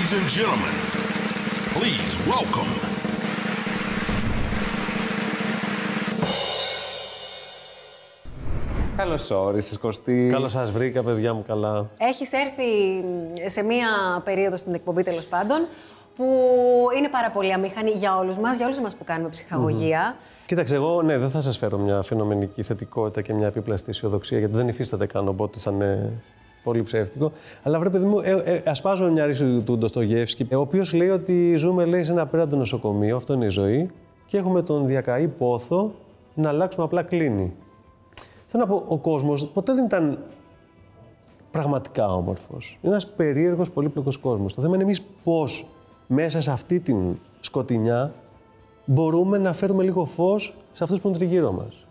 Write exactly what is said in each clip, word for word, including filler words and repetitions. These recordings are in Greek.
Ladies and gentlemen, please welcome. Καλώς όρισες, Κωστή. Καλώς σας βρήκα, παιδιά μου, καλά. Έχεις έρθει σε μία περίοδο στην εκπομπή, τέλος πάντων, που είναι πάρα πολύ αμήχανη για όλους μας, για όλους μας που κάνουμε ψυχαγωγία. Mm-hmm. Κοίταξε, εγώ ναι, δεν θα σας φέρω μια φαινομενική θετικότητα και μια επίπλαστη αισιοδοξία, γιατί δεν υφίσταται καν, οπότε θα είναι πολύ ψεύτικο. Αλλά βρε, παιδί μου, ε, ε, ασπάζομαι μια ρίση του Ντοστογεύσκη, ο οποίος λέει ότι ζούμε, λέει, σε ένα απέραντο νοσοκομείο, αυτό είναι η ζωή, και έχουμε τον διακαή πόθο να αλλάξουμε απλά κλίνη. Θέλω να πω, ο κόσμος ποτέ δεν ήταν πραγματικά όμορφος. Είναι ένας περίεργος, πολύπλοκος κόσμος. Το θέμα είναι εμείς πώς μέσα σε αυτή την σκοτεινιά μπορούμε να φέρουμε λίγο φως σε αυτούς που είναι τριγύρω μας.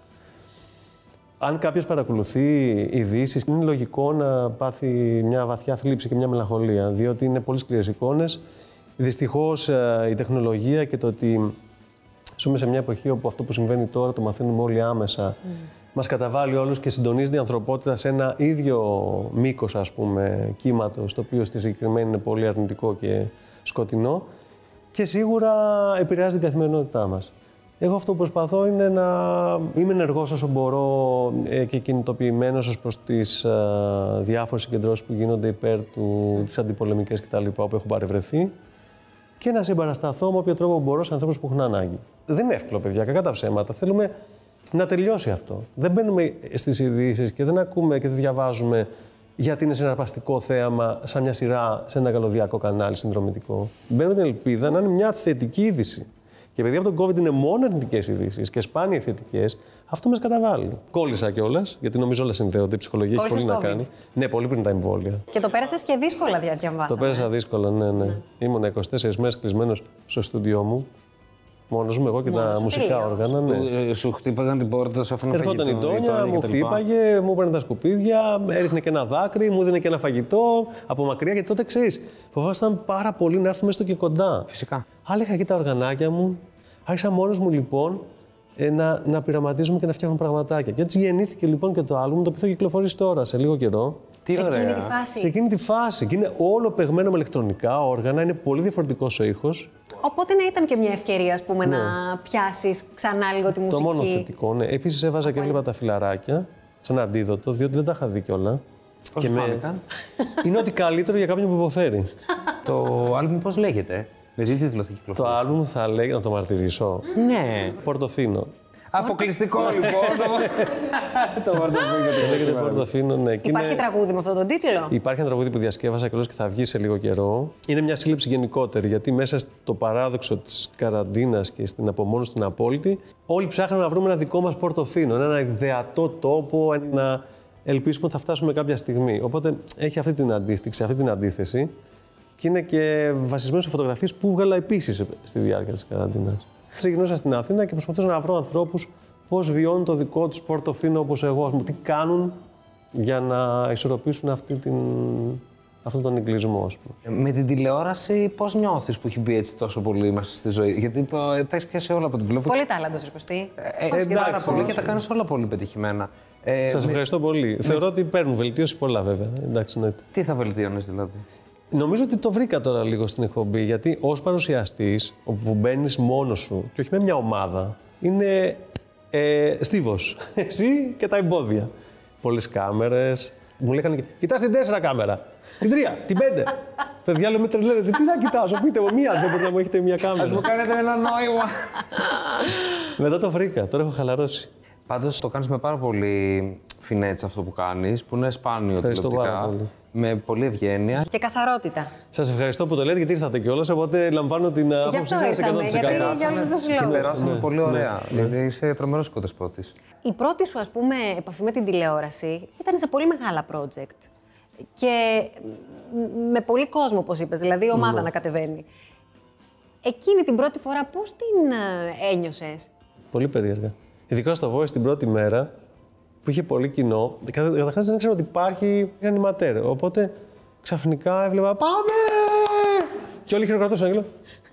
Αν κάποιος παρακολουθεί ειδήσεις, είναι λογικό να πάθει μια βαθιά θλίψη και μια μελαγχολία, διότι είναι πολύ σκληρές εικόνες. Δυστυχώς η τεχνολογία και το ότι ζούμε σε μια εποχή όπου αυτό που συμβαίνει τώρα το μαθαίνουμε όλοι άμεσα, mm. μας καταβάλει όλους και συντονίζει η ανθρωπότητα σε ένα ίδιο μήκος, ας πούμε, κύματος, το οποίο στη συγκεκριμένη είναι πολύ αρνητικό και σκοτεινό και σίγουρα επηρεάζει την καθημερινότητά μας. Εγώ αυτό που προσπαθώ είναι να είμαι ενεργός όσο μπορώ και κινητοποιημένος ως προς τις α, διάφορες συγκεντρώσεις που γίνονται υπέρ του, τις αντιπολεμικές κτλ. Όπου έχω παρευρεθεί και να συμπαρασταθώ με όποιο τρόπο μπορώ σε ανθρώπους που έχουν ανάγκη. Δεν είναι εύκολο, παιδιά, κακά τα ψέματα. Θέλουμε να τελειώσει αυτό. Δεν μπαίνουμε στις ειδήσεις και δεν ακούμε και δεν διαβάζουμε γιατί είναι συναρπαστικό θέαμα σαν μια σειρά σε ένα καλωδιακό κανάλι συνδρομητικό. Μπαίνουμε την ελπίδα να είναι μια θετική είδηση. Και επειδή από τον COVID είναι μόνο αρνητικές ειδήσεις και σπάνια θετικές, αυτό μας καταβάλει. Κόλλησα κιόλας, γιατί νομίζω όλα συνδέονται. Η ψυχολογία έχει πολύ να κάνει. Ναι, πολύ πριν τα εμβόλια. Και το πέρασες και δύσκολα, διαβάσαμε. Το πέρασα δύσκολα, ναι, ναι. Mm. Ήμουν είκοσι τέσσερις μέρες κλεισμένος στο στούντιό μου. Μόνος μου, εγώ και Μόνος τα σου, μουσικά τελείως. όργανα. Ναι. Ε, σου χτύπαγαν την πόρτα, σου έφεραν φαγητό. Ερχόταν η Τόνια, μου χτύπαγε, μου έπαιρνε τα σκουπίδια, έριχνε και ένα δάκρυ, μου δίνε και ένα φαγητό από μακριά. Γιατί τότε ξέρεις, φοβάσταν πάρα πολύ να έρθουμε στο και κοντά. Φυσικά. Άλλα είχα και τα οργανάκια μου. Άρχισα μόνος μου λοιπόν ε, να, να πειραματίζουμε και να φτιάχνω πραγματάκια. Και έτσι γεννήθηκε λοιπόν και το άλμπουμ, το οποίο θα κυκλοφορήσει τώρα σε λίγο καιρό. Τι σε ωραία. εκείνη τη φάση. Σε εκείνη τη φάση. Και είναι όλο παιγμένο με ηλεκτρονικά όργανα, είναι πολύ διαφορετικός ο ήχος. Οπότε να ήταν και μια ευκαιρία, ας πούμε, Ναι. να πιάσεις ξανά λίγο τη μουσική. Το μόνο θετικό, ναι. Επίσης έβαζα και έβλεπα τα φιλαράκια, σαν αντίδοτο, διότι δεν τα είχα δει κιόλα. Πώς Και σου με- φάνηκαν? Είναι ότι καλύτερο για κάποιον που υποφέρει. Το άλμπουμ πώς λέγεται, με τι τίτλο θα Το κυκλοφορήσει? άλμπουμ θα λέγει, να το μαρτυρήσω. Ναι. Πορτοφίνο. Αποκλειστικό λοιπόν. Το Πορτοφίνο. Λέγεται Πορτοφίνο, ναι. Και Υπάρχει είναι- τραγούδι με αυτόν τον τίτλο. Υπάρχει ένα τραγούδι που διασκεύασα και θα βγει σε λίγο καιρό. Είναι μια σύλληψη γενικότερη, γιατί μέσα στο παράδοξο της καραντίνας και στην απομόνωση την απόλυτη, όλοι ψάχναμε να βρούμε ένα δικό μας Πορτοφίνο, ένα ιδεατό τόπο, να ελπίσουμε ότι θα φτάσουμε κάποια στιγμή. Οπότε έχει αυτή την αντίστοιξη, αυτή την αντίθεση και είναι και βασισμένο σε φωτογραφίες που βγάλα επίσης στη διάρκεια της καραντίνας. Ξεκινούσα στην Αθήνα και προσπαθούσα να βρω ανθρώπους πώς βιώνουν το δικό τους Πορτοφίνο όπως εγώ, ας πούμε, τι κάνουν για να ισορροπήσουν αυτή την... αυτόν τον εγκλισμό, ας πούμε. Με την τηλεόραση, πώς νιώθεις που έχει μπει έτσι τόσο πολύ μέσα στη ζωή? Γιατί ε, τα έχεις πιάσει όλα από τη βλέπω. Πολύ τάλαντος, ρε Κωστή. Ε, Πώς ε, και πάρα εντάξει, πολύ όχι. και τα κάνεις όλα πολύ πετυχημένα. Ε, Σας με- ευχαριστώ πολύ. Θεωρώ ότι παίρνουν βελτίωση πολλά, βέβαια. Εντάξει, ναι. Τι θα βελτίωνες δηλαδή? Νομίζω ότι το βρήκα τώρα λίγο στην εκπομπή, γιατί ως παρουσιαστής, όπου μπαίνεις μόνος σου και όχι με μια ομάδα, είναι ε, στίβος. Εσύ και τα εμπόδια. Πολλές κάμερες. Μου λέγανε, κοιτάς την τέσσερα κάμερα. Την τρία, την πέντε. Παιδιά, λέμε τρελαίνετε. Τι να κοιτάζω, πείτε μου μία, δεν μπορείτε να μου έχετε μία Ας μου κάμερα. κάνετε ένα νόημα. Μετά το βρήκα, τώρα έχω χαλαρώσει. Πάντως το κάνεις με πάρα πολύ φινέτσα αυτό που κάνεις, που είναι σπάνιο Ευχαριστώ πάρα τηλεοπτικά. πολύ. Με πολλή ευγένεια. Και καθαρότητα. Σας ευχαριστώ που το λέτε, γιατί ήρθατε κιόλας, οπότε λαμβάνω την Γι' άποψή αυτό σας ήρθαμε, εκατό τοις εκατό. γιατί για όλους αυτούς τους Την λόγους. περάσαμε Ναι, πολύ ναι, ωραία. ναι. Γιατί είσαι τρομερός οικοδεσπότης. Η πρώτη σου, ας πούμε, επαφή με την τηλεόραση ήταν σε πολύ μεγάλα project. Και μ, με πολύ κόσμο, όπως είπες, δηλαδή η ομάδα Ναι. να κατεβαίνει. Εκείνη την πρώτη φορά πώς την ε, ένιωσες? Πολύ περίεργα. Ειδικά στο Voice την πρώτη μέρα, που είχε πολύ κοινό, καταρχάς δεν ξέρω ότι υπάρχει ανηματέρ. Οπότε ξαφνικά έβλεπα «Πάμε!» Και όλοι χειροκρατούσαν. Και λέω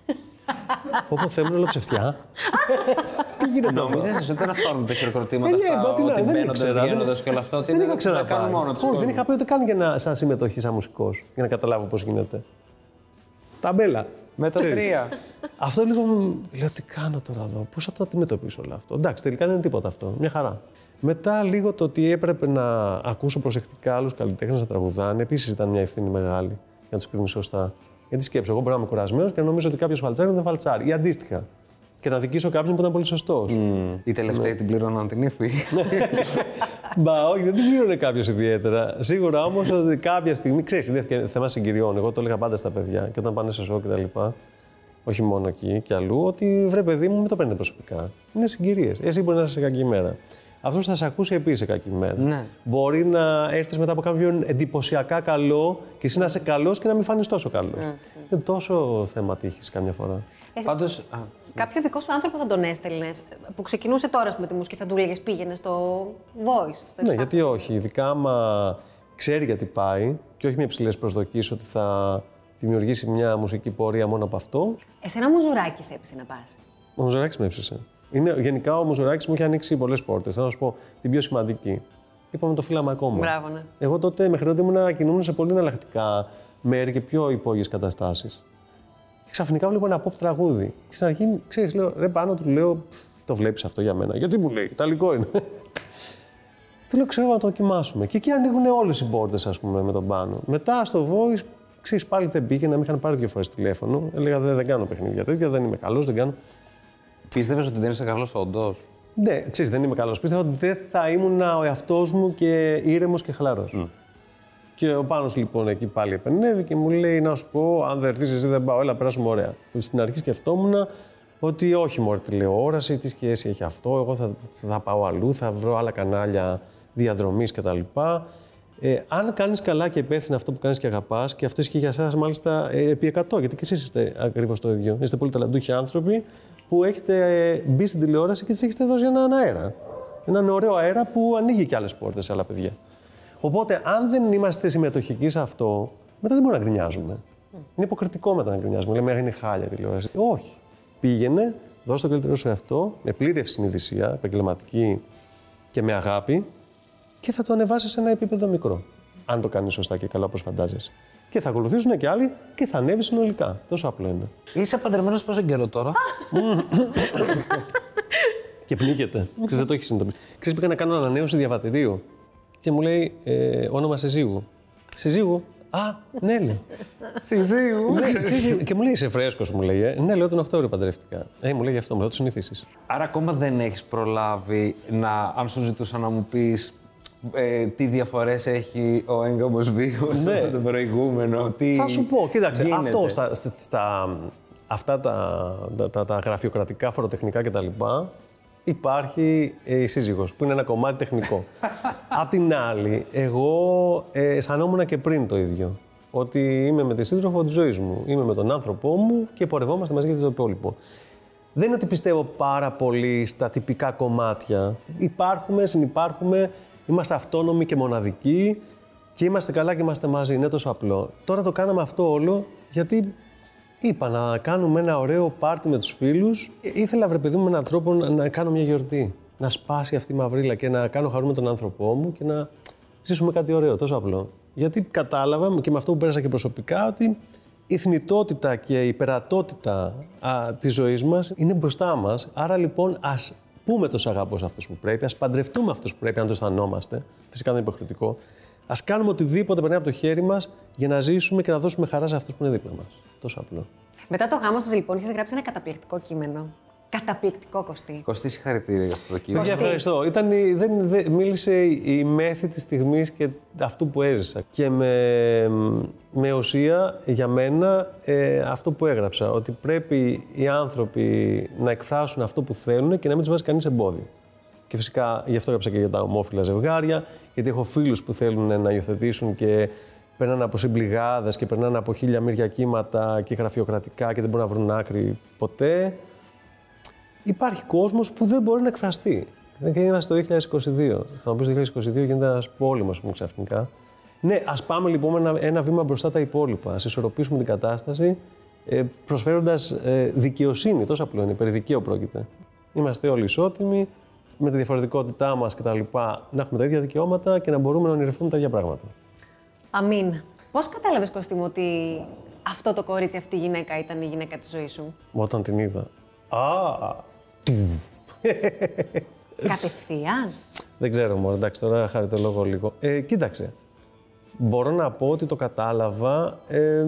«Πω πω, Θεέ μου, είναι όλο ψευτιά». Τι γίνεται εδώ? Νομίζεις εσύ ότι είναι αυθόρμητα τα χειροκροτήματα Ε, ναι, στα μπα, τι να, ότι δεν μπαίνοντας, ήξερα, βγαίνοντας δεν- και όλα αυτά, ότι Δεν είναι είχα ότι τα κάνουν ξαναπάρει. μόνο τους Όχι, δεν κόσμος. είχα πει ούτε καν για να, σαν συμμετοχή σαν μουσικός, για να καταλάβω πώς γίνεται. ταμπέλα. Με το τρία. Αυτό λίγο μου- λέω τι κάνω τώρα εδώ, πώς θα το αντιμετωπίσω όλο αυτό. Εντάξει, τελικά δεν είναι τίποτα αυτό, μια χαρά. Μετά λίγο το ότι έπρεπε να ακούσω προσεκτικά άλλους καλλιτέχνες να τραγουδάνε, επίσης ήταν μια ευθύνη μεγάλη για να τους κρίνει σωστά. Γιατί σκέψω, εγώ μπορεί να είμαι κουρασμένος και να νομίζω ότι κάποιος φαλτσάρει δεν φαλτσάρει. Ή αντίστοιχα. Και να δικήσω κάποιον που ήταν πολύ σωστός. Mm. Οι τελευταίοι την πλήρωναν την ύφη. Μπα, όχι, δεν την πλήρωνε κάποιος ιδιαίτερα. Σίγουρα όμως ότι κάποια στιγμή, ξέρεις, είναι θέμα συγκυριών. Εγώ το έλεγα πάντα στα παιδιά και όταν πάνε σε σοκ και τα λοιπά. Όχι μόνο εκεί και αλλού, ότι βρε παιδί μου, μην το παίρνετε προσωπικά. Είναι συγκυρίες. Εσύ μπορεί να είσαι σε κακή μέρα. Αυτό θα σε ακούσει επίσης σε κακή μέρα. Ναι. Μπορεί να έρθει μετά από κάποιον εντυπωσιακά καλό και εσύ να είσαι καλός και να μην φανείς τόσο καλός. Mm. Είναι τόσο θέμα τύχης καμιά φορά. Εσύ- Πάντως, α, Κάποιο δικό σου άνθρωπο θα τον έστελνε, που ξεκινούσε τώρα με τη μουσική, θα του έλεγε πήγαινε στο Voice, στο Ναι, X Factor. γιατί όχι. Ειδικά άμα ξέρει γιατί πάει και όχι με υψηλές προσδοκίες ότι θα δημιουργήσει μια μουσική πορεία μόνο από αυτό. Εσένα Μουζουράκη σε έπεισε να πα. Ο Μουζουράκης με έψησε. Είναι, γενικά ο Μουζουράκης μου έχει ανοίξει πολλές πόρτες. Θα σου πω την πιο σημαντική. Είπαμε το φύλαμα ακόμα. Μπράβο, ναι. Εγώ τότε, μέχρι τότε ήμουν κινούμουν σε πολύ εναλλακτικά μέρη και πιο υπόγειες καταστάσεις. Και ξαφνικά βλέπω ένα pop τραγούδι. Και στην αρχή, ξέρεις, λέω, ρε πάνω του λέω, το βλέπεις αυτό για μένα. Γιατί μου λέει, Ιταλικό είναι. Του λέω, ξέρω να το δοκιμάσουμε. Και εκεί ανοίγουν όλες οι πόρτες, ας πούμε, με τον πάνω. Μετά στο Voice, ξέρεις, πάλι δεν πήγαινα, με είχαν πάρει δύο φορές τηλέφωνο. Έλεγα, δεν, δεν κάνω παιχνίδια τέτοια, δεν είμαι καλός, δεν κάνω. πίστευες ότι δεν είσαι καλός όντως? Ναι, ξέρεις, δεν είμαι καλός. Πίστευα ότι δεν θα ήμουν ο εαυτός μου και ήρεμος και χαλαρός. Mm. Και ο Πάνος λοιπόν εκεί πάλι επενεύει και μου λέει: να σου πω, αν δεν έρθεις εσύ δεν πάω, έλα περάσουμε ωραία. Στην αρχή σκεφτόμουν ότι όχι μωρέ τηλεόραση, τι σχέση έχει αυτό, εγώ θα, θα πάω αλλού, θα βρω άλλα κανάλια διαδρομής κτλ. Ε, αν κάνεις καλά και υπεύθυνα αυτό που κάνεις και αγαπάς, και αυτό ισχύει για εσάς μάλιστα ε, επί εκατό, γιατί και εσείς είστε ακριβώς το ίδιο. Είστε πολύ ταλαντούχοι άνθρωποι που έχετε ε, μπει στην τηλεόραση και τις έχετε δώσει έναν αέρα. Έναν ωραίο αέρα που ανοίγει και άλλες πόρτες σε άλλα παιδιά. Οπότε, αν δεν είμαστε συμμετοχικοί σε αυτό, μετά δεν μπορούμε να γκρινιάζουμε. Mm. Είναι υποκριτικό μετά να γκρινιάζουμε. Λέμε, είναι χάλια τηλεόραση. Όχι. Πήγαινε, δώσε το καλύτερο σου εαυτό, με πλήρη ευσυνειδησία, επαγγελματική και με αγάπη, και θα το ανεβάσει σε ένα επίπεδο μικρό. Αν το κάνει σωστά και καλά, όπως φαντάζεσαι. Και θα ακολουθήσουν και άλλοι και θα ανέβει συνολικά. Τόσο απλό είναι. Είσαι παντρεμένος πόσο καιρό τώρα? Και πνίγεται. Ξέρεις, δεν το έχει συνειδητοποιήσει. Ξέρεις, πήγα να κάνω ανανέωση διαβατηρίου και μου λέει ε, όνομα συζύγου. Συζύγου. Α, ναι, λέει. Συζύγου. Ναι, ξέρεις, και μου λέει, είσαι φρέσκος, μου λέει. Ε. Ναι, λέω τον Οκτώβριο παντρεύτηκα. Ε, μου λέει γι' αυτό, μου λέω, το συνηθίσεις. Άρα ακόμα δεν έχεις προλάβει να, αν σου ζητούσα να μου πεις ε, τι διαφορές έχει ο έγκαμος βίος Ναι. με τον προηγούμενο, τι Θα σου πω, κοίταξε, γίνεται. αυτό στα, στα, στα- αυτά τα, τα, τα, τα γραφειοκρατικά, φοροτεχνικά κτλ. Υπάρχει ε, η σύζυγος, που είναι ένα κομμάτι τεχνικό. Απ' την άλλη, εγώ ε, αισθανόμουν και πριν το ίδιο. Ότι είμαι με τη σύντροφο της ζωής μου, είμαι με τον άνθρωπό μου και πορευόμαστε μαζί για το υπόλοιπο. Δεν είναι ότι πιστεύω πάρα πολύ στα τυπικά κομμάτια. Υπάρχουμε, συνυπάρχουμε, είμαστε αυτόνομοι και μοναδικοί και είμαστε καλά και είμαστε μαζί. Είναι τόσο απλό. Τώρα το κάναμε αυτό όλο γιατί είπα να κάνουμε ένα ωραίο πάρτι με τους φίλους. Ήθελα, βρε παιδί μου, με έναν τρόπο να, να κάνω μια γιορτή. Να σπάσει αυτή η μαυρίλα και να κάνω χαρούμε τον άνθρωπό μου και να ζήσουμε κάτι ωραίο. Τόσο απλό. Γιατί κατάλαβα και με αυτό που πέρασα και προσωπικά ότι η θνητότητα και η υπερατότητα α, της ζωής μας είναι μπροστά μας. Άρα λοιπόν ας πούμε το σ' αγαπώ σε αυτούς που πρέπει, ας παντρευτούμε αυτούς που πρέπει, αν το αισθανόμαστε. Φυσικά δεν είναι υποχρεωτικό. Ας κάνουμε οτιδήποτε περνάει από το χέρι μας για να ζήσουμε και να δώσουμε χαρά σε αυτούς που είναι δίπλα μας. Τόσο απλό. Μετά το γάμο σας, λοιπόν, έχεις γράψει ένα καταπληκτικό κείμενο. Καταπληκτικό, Κωστή. Κωστή, συγχαρητήρια για αυτό το κείμενο. Παιδιά, ευχαριστώ. Ήταν, η- δεν, δεν, μίλησε η μέθη της στιγμής και αυτού που έζησα. Και με, με ουσία, για μένα, ε, αυτό που έγραψα. Ότι πρέπει οι άνθρωποι να εκφράσουν αυτό που θέλουν και να μην τους βάζει κανείς εμπόδιο. Και φυσικά γι' αυτό έγραψα και για τα ομόφυλα ζευγάρια, γιατί έχω φίλους που θέλουν να υιοθετήσουν και περνάνε από συμπληγάδες και περνάνε από χίλια μύρια κύματα και γραφειοκρατικά και δεν μπορούν να βρουν άκρη ποτέ. Υπάρχει κόσμος που δεν μπορεί να εκφραστεί. Και είμαστε το δύο χιλιάδες είκοσι δύο. Θα μου πεις το δύο χιλιάδες είκοσι δύο γίνεται ένας πόλεμος μου ξαφνικά. Ναι, ας πάμε λοιπόν ένα, ένα βήμα μπροστά τα υπόλοιπα. Ας ισορροπήσουμε την κατάσταση ε, προσφέροντας ε, δικαιοσύνη. Τόσο απλό είναι, περί δικαίου πρόκειται. Είμαστε όλοι ισότιμοι, με τη διαφορετικότητά μας κτλ. Να έχουμε τα ίδια δικαιώματα και να μπορούμε να ονειρευτούμε τα ίδια πράγματα. Αμήν. Πώς κατάλαβες, Κωστή μου, ότι αυτό το κορίτσι, αυτή η γυναίκα ήταν η γυναίκα της ζωής σου? Όταν την είδα. Α! Κατευθείαν. Δεν ξέρω μόνο, εντάξει, τώρα χαριτολογώ λίγο. Ε, κοίταξε. Μπορώ να πω ότι το κατάλαβα ε,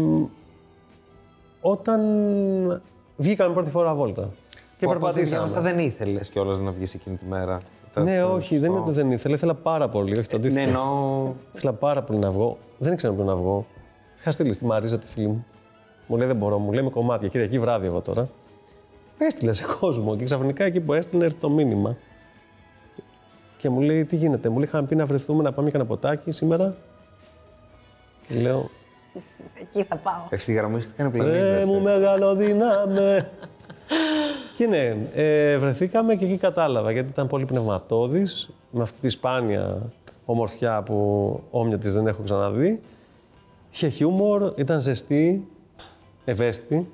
όταν βγήκαμε πρώτη φορά βόλτα. Και περπατήσαμε. Δεν ήθελες κιόλας να βγεις εκείνη τη μέρα. Ναι, όχι, δεν είναι ότι δεν ήθελα. Ήθελα πάρα πολύ. Όχι, το αντίθετο. Ναι, εννοώ. Ήθελα πάρα πολύ να βγω. Δεν ήξερα πού να βγω. Είχα στείλει στη Μαρίζα, τη φίλη μου. Μου λέει: δεν μπορώ, μου λέει με κομμάτια. Κυριακή βράδυ εγώ τώρα. Έστειλε σε κόσμο και ξαφνικά εκεί που έστειλε έρθει το μήνυμα. Και μου λέει: τι γίνεται, μου λέει: είχαμε πει να βρεθούμε να πάμε για ένα ποτάκι σήμερα. Και λέω: εκεί θα πάω. Ευθυγραμμίστηκαν οι πλανήτες. Ε, μου μεγαλοδύναμε. Και ναι, ε, βρεθήκαμε και εκεί κατάλαβα, γιατί ήταν πολύ πνευματώδης, με αυτή τη σπάνια ομορφιά που όμοια της δεν έχω ξαναδεί. Είχε χιούμορ, ήταν ζεστή, ευαίσθητη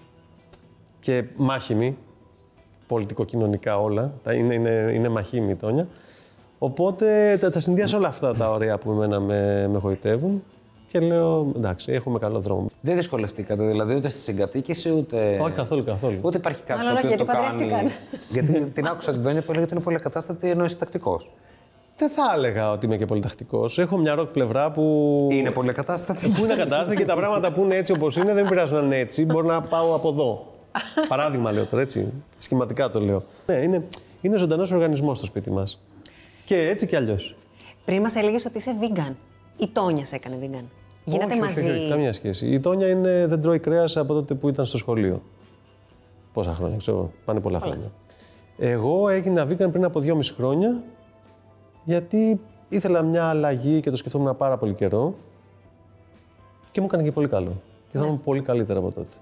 και μάχημη, πολιτικοκοινωνικά όλα. Είναι, είναι, είναι μαχήμη η Τόνια. Οπότε τα, τα συνδυάζω όλα αυτά τα ωραία που εμένα με, με γοητεύουν. Και λέω, εντάξει, έχουμε καλό δρόμο. Δεν δυσκολευτήκατε, δηλαδή, ούτε στη συγκατοίκηση, ούτε. Όχι, καθόλου, καθόλου. Ούτε υπάρχει κάτι Μάλλον το οποίο όχι, το γιατί κάνει. Γιατί την άκουσα την Τόνια που έλεγε ότι είναι πολυκατάστατη, ενώ είσαι τακτικός. Δεν θα έλεγα ότι είμαι και πολυτακτικός. Έχω μια ροκ πλευρά που. Είναι πολυκατάστατη. Που είναι ακατάστατη και τα πράγματα που είναι έτσι όπως είναι δεν πειράζουν να είναι έτσι. Μπορώ να πάω από εδώ. Παράδειγμα λέω τώρα, έτσι. Σχηματικά το λέω. Ναι, είναι, είναι ζωντανός οργανισμός στο σπίτι μας. Και έτσι κι αλλιώς. Πριν μας έλεγες ότι είσαι vegan. Η Τόνια σε έκανε vegan. Γίνατε όχι, μαζί. Όχι, όχι, καμία σχέση. Η Τόνια είναι, δεν τρώει κρέας από τότε που ήταν στο σχολείο. Πόσα χρόνια, ξέρω, πάνε πολλά χρόνια. Εγώ έγινα vegan πριν από δυόμιση χρόνια, γιατί ήθελα μια αλλαγή και το σκεφτόμουν πάρα πολύ καιρό και μου έκανε και πολύ καλό. Και θα ήμουν πολύ καλύτερα από τότε.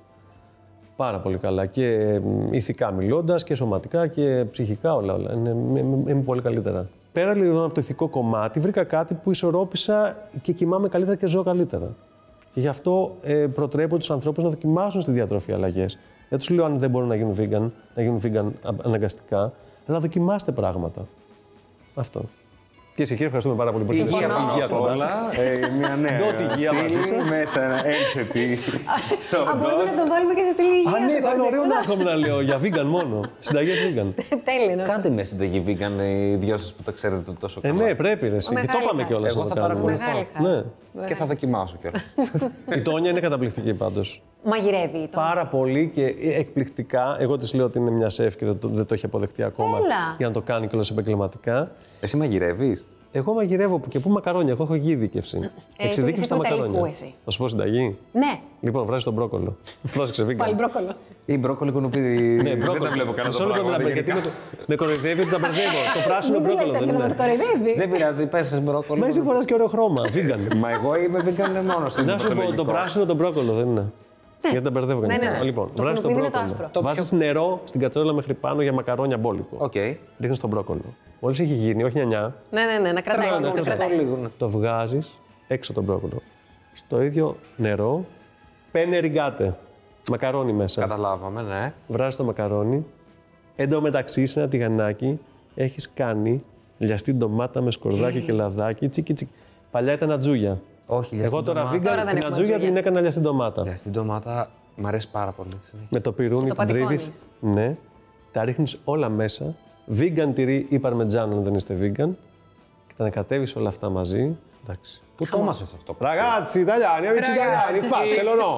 Πάρα πολύ καλά. Και ηθικά μιλώντας και σωματικά και ψυχικά όλα. όλα. Είναι, είμαι πολύ καλύτερα. Πέρα λοιπόν από το ηθικό κομμάτι, βρήκα κάτι που ισορρόπησα και κοιμάμαι καλύτερα και ζω καλύτερα. Και γι' αυτό ε, προτρέπω τους ανθρώπους να δοκιμάσουν στη διατροφή αλλαγές. Δεν τους λέω αν δεν μπορούν να γίνουν vegan, να γίνουν vegan αναγκαστικά, αλλά δοκιμάστε πράγματα. Αυτό. Και εσύ, κύριε, ευχαριστούμε πάρα πολύ. Υγεία πάνω απ' όλα. Μια νέα στήλη μέσα, ένα ένθετη στο Α, μπορούμε να τον βάλουμε και σε στήλη υγεία. Α, ναι, θα είναι ωραίο να έρχομαι να λέω για vegan μόνο. Συνταγές vegan. Τέλειο. Κάντε με συνταγή vegan οι δυο σας που το ξέρετε τόσο Ε, καλά. ναι, πρέπει. Ρε, εσύ. Και το είπαμε κιόλας. Εγώ θα παρακολουθώ. Ναι. Και θα δοκιμάσω κιόλας. Η Τόνια είναι καταπληκτική πάντως. Μαγειρεύει η Τόνια. Πάρα πολύ και εκπληκτικά. Εγώ της λέω ότι είναι μια σεφ και δεν το, δεν το έχει αποδεχτεί ακόμα. Έλα. Για να το κάνει κιόλας επαγγελματικά. Εσύ μαγειρεύεις? Εγώ μαγειρεύω και πού μακαρόνια. Εγώ έχω εξειδίκευση. Ε, Εξειδίκευση είσαι στα του Ιταλικού μακαρόνια. εσύ. Θα σου πω συνταγή. Ναι, Λοιπόν, βράζει τον μπρόκολο. Πρόσεξε, vegan. πάλι μπρόκολο. Ή μπρόκολο κουνουπίδι. Ναι, Δεν μπρόκολο. τα βλέπω κανένα Μισό το λεπτό πράγμα. να γιατί γενικά. με, με κοροϊδεύει ότι τα μπερδεύω. Το πράσινο Μην μπρόκολο λέτε, δεν να μας είναι. κοροϊδεύει. Δεν πειράζει, πες σε μπρόκολο. Μα εσύ φοράς και ωραίο χρώμα. Vegan. Μα εγώ είμαι vegan μόνο στην Να σου πω, το πράσινο το μπρόκολο δεν είναι. Γιατί τα μπερδεύω Ναι, κανένα. ναι, ναι. Λοιπόν, Το βράζει το κουνουπίδι είναι το μπρόκολο. άσπρο. Βάζεις νερό στην κατσαρόλα μέχρι πάνω για μακαρόνια μπόλικο. Οκ. Ρίχνεις τον μπρόκολο. Μόλις έχει γίνει, όχι νιανιά, Ναι, ναι, ναι, να κρατάει. ναι, να ναι, κρατάει. Λίγο, ναι. το βγάζεις έξω τον μπρόκολο. Στο ίδιο νερό, πένε ριγκάτε. Μακαρόνι μέσα. Καταλάβαμε, ναι. Βράζεις το μακαρόνι. Εν τω μεταξύ, σε ένα τηγανάκι, έχεις κάνει λιαστή ντομάτα με σκορδάκι και λαδάκι. Τσίκι, τσίκι. Παλιά ήταν ατζούγια. Όχι, λιαστή Εγώ τώρα ντομάτα. vegan Τώρα δεν την έχουμε ατζούγια ατζούγια. την έκανα λιαστή ντομάτα. Λιαστή ντομάτα μ' αρέσει πάρα πολύ. Συνέχεια. Με το πυρούνι Το την τρίβεις. πατικώνεις. Ναι. Τα ρίχνεις όλα μέσα. Vegan τυρί ή παρμετζάνο αν δεν είστε vegan. Και τα ανακατεύεις όλα αυτά μαζί. Εντάξει. Πού το έμαθες αυτό? Ragazzi, italiani, amici italiani, fatelo no.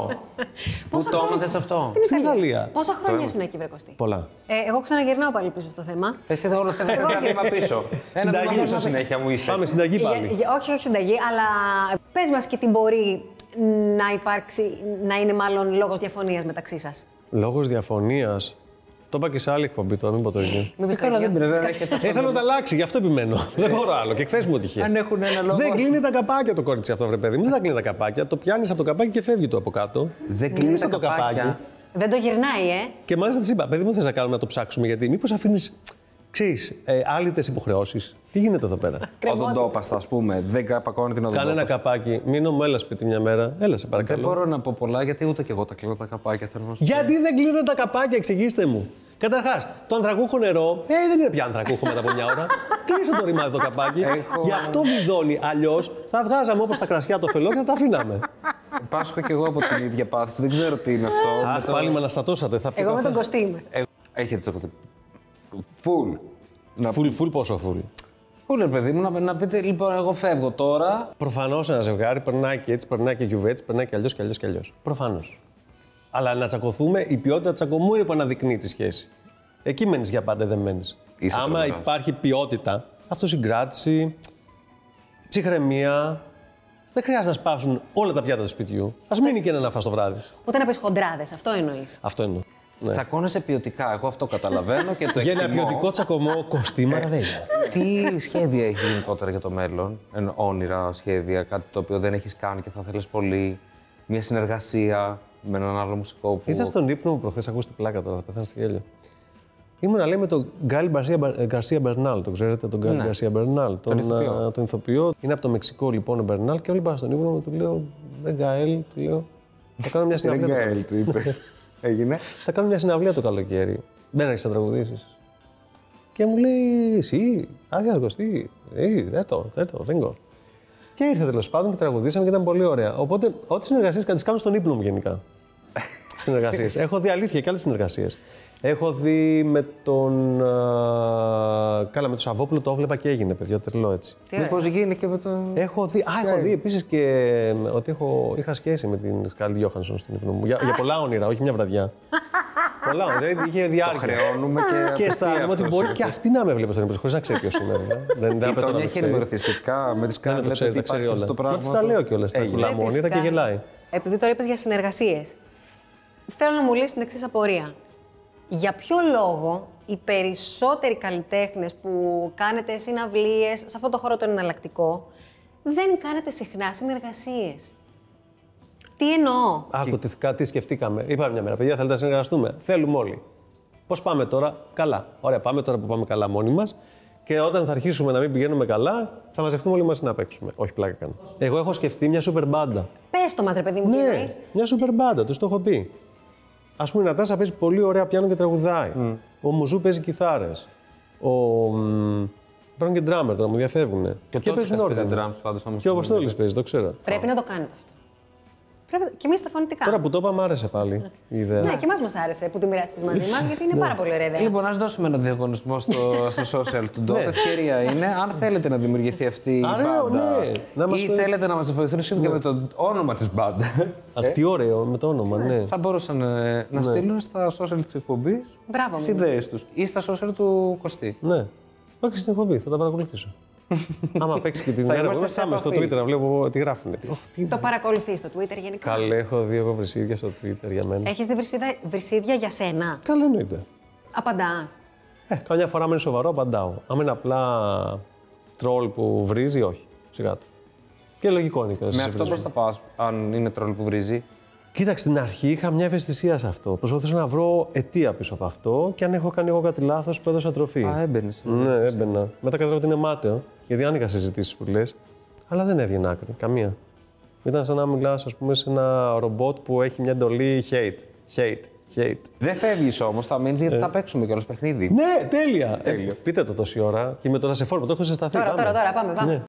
Πού το έμαθες αυτό? Στην Ιταλία. Πόσα χρόνια ήσουν εκεί, βρε Κωστή? Πολλά. Ε, εγώ ξαναγυρνάω πάλι πίσω στο θέμα. Εσύ εδώ όλο θες να κάνεις ένα βήμα πίσω. Ένα βήμα Συνταγή. πίσω συνέχεια μου είσαι. Πάμε συνταγή Για- πάλι. για- όχι, όχι συνταγή, αλλά πες μας και τι μπορεί να υπάρξει, να είναι μάλλον λόγος διαφωνίας μεταξύ σας. Λόγος διαφωνίας. Το είπα και σε άλλη εκπομπή τώρα, μην πω το ίδιο. Μην πεις το Καλά, ίδιο. δεν πειράζει, δεν έχετε αυτό. Ε, θέλω να τα αλλάξει, γι' αυτό επιμένω. Δεν μπορώ άλλο. Και χθες μου έτυχε. Αν έχουν ένα λόγο. Δεν κλείνει τα καπάκια το κορίτσι αυτό, βρε παιδί μου. Δεν τα κλείνει τα καπάκια. Το πιάνει από το καπάκι και φεύγει το από κάτω. Δεν κλείνει Κλείστε τα καπάκια. Δεν το γυρνάει, ε. Και μάλιστα τη είπα: Παιδί μου, θε να κάνουμε να το ψάξουμε, γιατί μήπως αφήνεις, ξέρεις, ε, άλυτες υποχρεώσεις. Τι γίνεται εδώ πέρα. Οδοντόπαστα, ας πούμε. Δεν καπακώνει την Κάνε ένα οδοντόπαστα. καπάκι, μείνω μου, έλα σπίτι μια μέρα. Έλα, σε Δεν παρακαλώ. μπορώ να πω πολλά γιατί ούτε και εγώ τα κλείνω τα καπάκια. Θέλω να σου πω. Γιατί δεν κλείνετε τα καπάκια, εξηγήστε μου. Καταρχάς, το ανθρακούχο νερό, ε, δεν είναι πια ανθρακούχο μετά από μια ώρα. Κλείσε το ρημάδι το καπάκι. Έχω- Γι' αυτό βιδώνει. Αλλιώς θα βγάζαμε όπως τα κρασιά το φελό και θα τα αφήναμε. Πάσχω κι εγώ από την ίδια πάθηση. Δεν ξέρω τι είναι αυτό. Αχ, Με το- πάλι με αναστατώσατε. Θα πει Εγώ με καφέ. τον Κωστή είμαι. Ε, Έχετε τσακωθεί. Φουλ. Να Φουλ, φουλ, πόσο φουλ. Φουλ, ρε παιδί μου, να, να πείτε λοιπόν, εγώ φεύγω τώρα. Προφανώ ένα ζευγάρι περνάει και έτσι, περνάει και γιουβέτσι, περνάει και αλλιώ και αλλιώ και αλλιώ. Προφανώ. Αλλά να τσακωθούμε, η ποιότητα τσακωμού είναι που αναδεικνύει τη σχέση. Εκεί μένει για πάντα, δεν μένει. Είσαι Άμα τρομερός. υπάρχει ποιότητα, αυτοσυγκράτηση, ψυχραιμία, δεν χρειάζεται να σπάσουν όλα τα πιάτα του σπιτιού. Α μείνει και ένα να φας το βράδυ. Ούτε να πει χοντράδε, αυτό εννοεί. Αυτό εννοώ. Ναι. Τσακώνεσαι ποιοτικά. Εγώ αυτό καταλαβαίνω και το Για ένα εκτιμώ. ποιοτικό τσακωμό Κωστή Μαραβέλια. Τι σχέδια έχει γενικότερα για το μέλλον, εν, όνειρα, σχέδια, κάτι το οποίο δεν έχεις κάνει και θα θέλεις πολύ, μια συνεργασία με έναν άλλο μουσικό που... Είδα στον ύπνο μου προχθές, ακούστε πλάκα τώρα, θα πεθάνω στο γέλιο. Ήμουν να λέει με τον Γκάλι Γκαρσία Μπερνάλ, το ξέρετε τον Γκάλι Ναι. Γκαρσία Μπερνάλ, τον, ηθοποιό. α, τον ηθοποιό. Είναι από το Μεξικό λοιπόν ο Μπερνάλ και έβλεπα στον ύπνο μου, του λέω, ρε Γκαέλ, του λέω, θα κάνω μια συναυλία. το Γκαέλ, του είπε. Έγινε. Θα κάνω μια συναυλία το καλοκαίρι. Δεν έχεις να τραγουδήσεις. Και μου λέει, εσύ, άδεια Κωστή, ε, δεν το, δεν το, vengo. Και ήρθε τέλος πάντων και τραγουδήσαμε και ήταν πολύ ωραία. Οπότε, ό,τι συνεργασίες τις κάνω στον ύπνο μου γενικά. Συνεργασίες. Έχω δει αλήθεια και άλλες συνεργασίες. Έχω δει με τον. Α, καλά, με τον Σαββόπουλο το έβλεπα και έγινε, παιδιά, τρελό έτσι. Τι ωραία. Μήπως γίνει και με τον... Έχω δει, α, έχω δει επίσης και ε, ότι έχω, είχα σχέση με την Σκάλη Γιώχανσον στην ύπνο μου. Για, για πολλά όνειρα, όχι μια βραδιά. πολλά όνειρα, δηλαδή είχε Το διάρκεια. χρεώνουμε και... Και αισθάνομαι ότι μπορεί και αυτή να με βλέπει στον ύπνο, χωρίς να ξέρει ποιος είμαι. βέβαια. Δεν δεν Η απαιτώ να Τόνια με έχει ξέρει. ενημερωθεί σχετικά με τις Δεν κάρτες, το ξέρει, τα ξέρει όλα. αυτό το πράγμα. Μα της τα λέω κιόλας, τα Έγινε. πουλάμε Δεν όνειρα τις και κάνει. γελάει. Επειδή τώρα είπες για συνεργασίες, θέλω να μου λύσεις την εξής απορία. Για ποιο λόγο οι περισσότεροι καλλιτέχνες που κάνετε συναυλίες σε αυτό το χώρο το εναλλακτικό δεν κάνετε συχνά συνεργασίες? Τι εννοώ? Άκου τι, κάτι σκεφτήκαμε. Είπαμε μια μέρα, παιδιά, θέλετε να συνεργαστούμε. Θέλουμε όλοι. Πώς πάμε τώρα? Καλά. Ωραία, πάμε τώρα που πάμε καλά μόνοι μας. Και όταν θα αρχίσουμε να μην πηγαίνουμε καλά, θα μαζευτούμε όλοι μαζί να παίξουμε. Όχι, πλάκα κάνω. Εγώ έχω σκεφτεί μια super μπάντα. Πες το μας, ρε παιδί μου, τι Ναι, εννοείς. μια super μπάντα, του το έχω πει. Α πούμε, η Νατάσα παίζει πολύ ωραία πιάνο και τραγουδάει. Ο Μουζού παίζει κιθάρες. Ο. Υπάρχουν και drummer τώρα, μου διαφεύγουν. Και ο Τότσικας παίζει drums πάντως όμως. Και ο Αποστόλης παίζει, το ξέρω. Πρέπει να το κάνετε αυτό. Πρέπει... Και εμείς τα φωνητικά. Τώρα που το είπα, μ' άρεσε πάλι η ιδέα. Ναι, και εμάς μας άρεσε που τη μοιράστηκες μαζί μας, γιατί είναι πάρα πολύ ωραία ιδέα. Λοιπόν, ας δώσουμε ένα διαγωνισμό στο, στο social του Ντότ. Ευκαιρία είναι, αν θέλετε να δημιουργηθεί αυτή η Ωραίο, μπάντα ναι. Να μας ή το- θέλετε να μας βοηθήσουν και με το όνομα της μπάντας, Αχ, τι ωραίο με το όνομα, ναι. θα μπορούσαν ε, να στείλουν στα social της εκπομπής Μπράβο τις μου. ιδέες τους ή στα social του Κωστή. Ναι. Όχι στην εκπομπή, θα τα παρακολουθήσω. Άμα παίξει και την Θα μέρα που είμαστε θα σε είμαι στο επαφή. Twitter να βλέπω τι γράφουν. Τι- Ωχ, τι- Το παρακολουθείς στο Twitter γενικά. Καλέ, έχω δει εγώ βρυσίδια στο Twitter για μένα. Έχεις δει βρυσίδα... βρυσίδια για σένα. Καλά εννοείται. Απαντάς. Ε, καμιά φορά με είναι σοβαρό, απαντάω. Αν είναι απλά τρόλ που βρίζει, όχι. Σιγά του. Και λογικό είναι και να Με σε αυτό βρίζουν. πώς θα πας, αν είναι τρόλ που βρίζει. Κοίταξε, στην αρχή είχα μια ευαισθησία σε αυτό. Προσπαθούσα να βρω αιτία πίσω από αυτό και αν έχω κάνει εγώ κάτι λάθος που έδωσα τροφή. Α, έμπαινες. Ναι, έμπαινα. Μετά κατάλαβα ότι είναι μάταιο, γιατί άνοιγα συζητήσεις που λες, αλλά δεν έβγαινε άκρη. Καμία. Ήταν σαν να μιλάς, ας πούμε, σε ένα ρομπότ που έχει μια εντολή hate. Hate. Hate. Δεν φεύγεις όμως, θα μείνεις γιατί θα παίξουμε κιόλας παιχνίδι. Ναι, τέλεια. Τέλειο. Ε, πείτε το τόση ώρα και με το να σε φόρμα, το έχω συσταθεί. Τώρα, πάμε. τώρα, τώρα, πάμε, πάμε. Ναι.